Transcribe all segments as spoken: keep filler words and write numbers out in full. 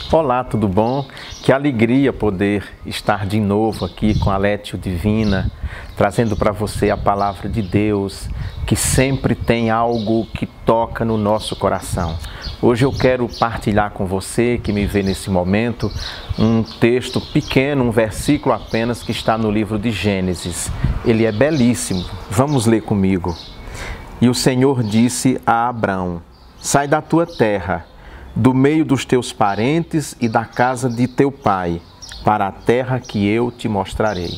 Olá, tudo bom? Que alegria poder estar de novo aqui com a Lectio Divina, trazendo para você a palavra de Deus, que sempre tem algo que toca no nosso coração. Hoje eu quero partilhar com você, que me vê nesse momento, um texto pequeno, um versículo apenas, que está no livro de Gênesis. Ele é belíssimo. Vamos ler comigo. E o Senhor disse a Abrão: sai da tua terra, do meio dos teus parentes e da casa de teu pai, para a terra que eu te mostrarei.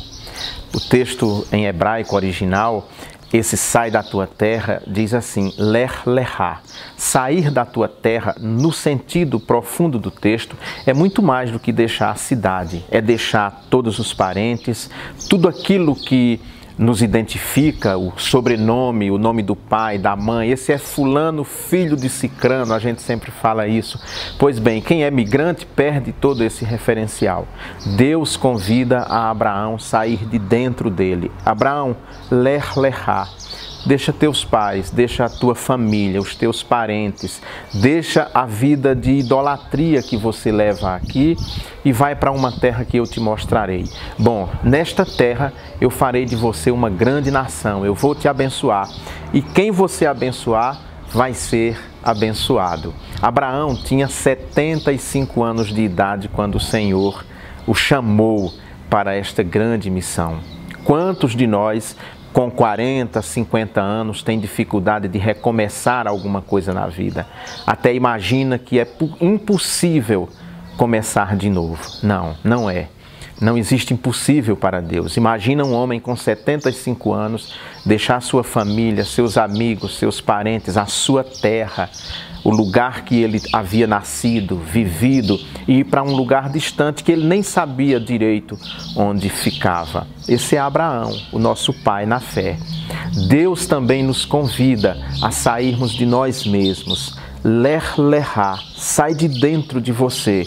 O texto em hebraico original, esse sai da tua terra, diz assim, ler lehá. Sair da tua terra, no sentido profundo do texto, é muito mais do que deixar a cidade. É deixar todos os parentes, tudo aquilo que nos identifica, o sobrenome, o nome do pai, da mãe. Esse é fulano, filho de cicrano, a gente sempre fala isso. Pois bem, quem é migrante perde todo esse referencial. Deus convida a Abraão a sair de dentro dele. Abraão, ler lehá. Deixa teus pais, deixa a tua família, os teus parentes, deixa a vida de idolatria que você leva aqui e vai para uma terra que eu te mostrarei. Bom, nesta terra eu farei de você uma grande nação, eu vou te abençoar e quem você abençoar vai ser abençoado. Abraão tinha setenta e cinco anos de idade quando o Senhor o chamou para esta grande missão. Quantos de nós com quarenta, cinquenta anos, tem dificuldade de recomeçar alguma coisa na vida? Até imagina que é impossível começar de novo. Não, não é. Não existe impossível para Deus. Imagina um homem com setenta e cinco anos deixar sua família, seus amigos, seus parentes, a sua terra, o lugar que ele havia nascido, vivido, e ir para um lugar distante que ele nem sabia direito onde ficava. Esse é Abraão, o nosso pai na fé. Deus também nos convida a sairmos de nós mesmos. Ler lehá, sai de dentro de você.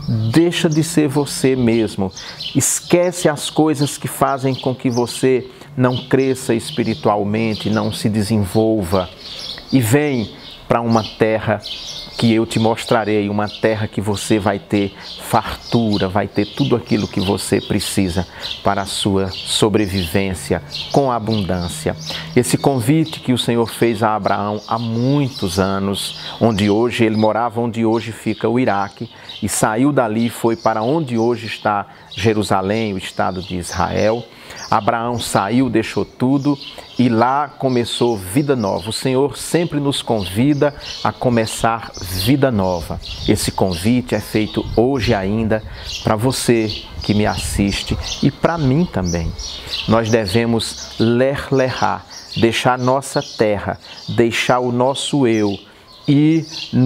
Deixa de ser você mesmo. Esquece as coisas que fazem com que você não cresça espiritualmente, não se desenvolva. E vem para uma terra que eu te mostrarei, uma terra que você vai ter fartura, vai ter tudo aquilo que você precisa para a sua sobrevivência com abundância. Esse convite que o Senhor fez a Abraão há muitos anos, onde hoje ele morava, onde hoje fica o Iraque, e saiu dali e foi para onde hoje está Jerusalém, o estado de Israel. Abraão saiu, deixou tudo e lá começou vida nova. O Senhor sempre nos convida a começar vida nova. Esse convite é feito hoje ainda para você que me assiste e para mim também. Nós devemos ler lehá, deixar nossa terra, deixar o nosso eu e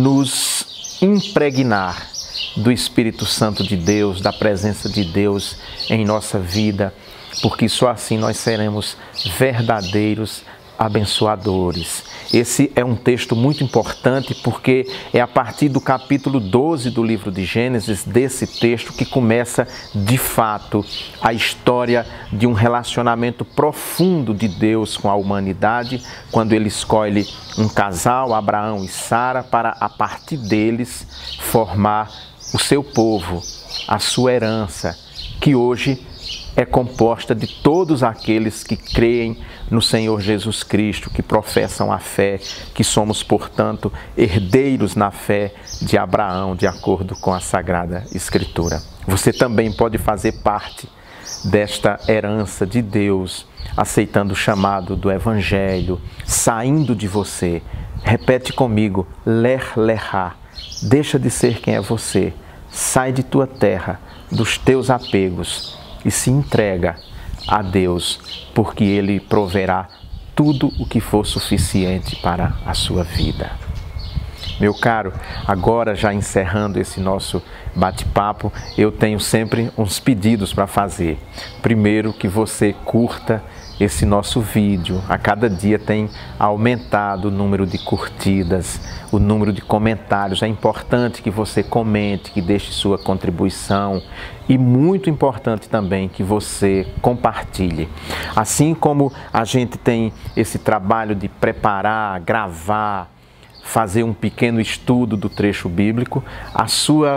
nos impregnar do Espírito Santo de Deus, da presença de Deus em nossa vida, porque só assim nós seremos verdadeiros abençoadores. Esse é um texto muito importante porque é a partir do capítulo doze do livro de Gênesis, desse texto, que começa de fato a história de um relacionamento profundo de Deus com a humanidade, quando ele escolhe um casal, Abraão e Sara, para a partir deles formar o seu povo, a sua herança, que hoje é composta de todos aqueles que creem no Senhor Jesus Cristo, que professam a fé, que somos, portanto, herdeiros na fé de Abraão, de acordo com a Sagrada Escritura. Você também pode fazer parte desta herança de Deus, aceitando o chamado do Evangelho, saindo de você. Repete comigo, ler lehá. Deixa de ser quem é você, sai de tua terra, dos teus apegos e se entrega a Deus, porque Ele proverá tudo o que for suficiente para a sua vida. Meu caro, agora já encerrando esse nosso bate-papo, eu tenho sempre uns pedidos para fazer. Primeiro, que você curta esse nosso vídeo. A cada dia tem aumentado o número de curtidas, o número de comentários. É importante que você comente, que deixe sua contribuição e muito importante também que você compartilhe. Assim como a gente tem esse trabalho de preparar, gravar, fazer um pequeno estudo do trecho bíblico, a sua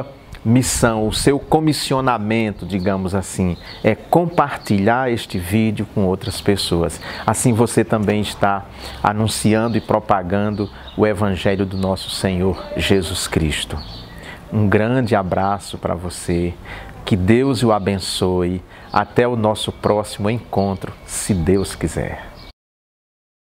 missão, o seu comissionamento, digamos assim, é compartilhar este vídeo com outras pessoas. Assim você também está anunciando e propagando o Evangelho do nosso Senhor Jesus Cristo. Um grande abraço para você, que Deus o abençoe. Até o nosso próximo encontro, se Deus quiser.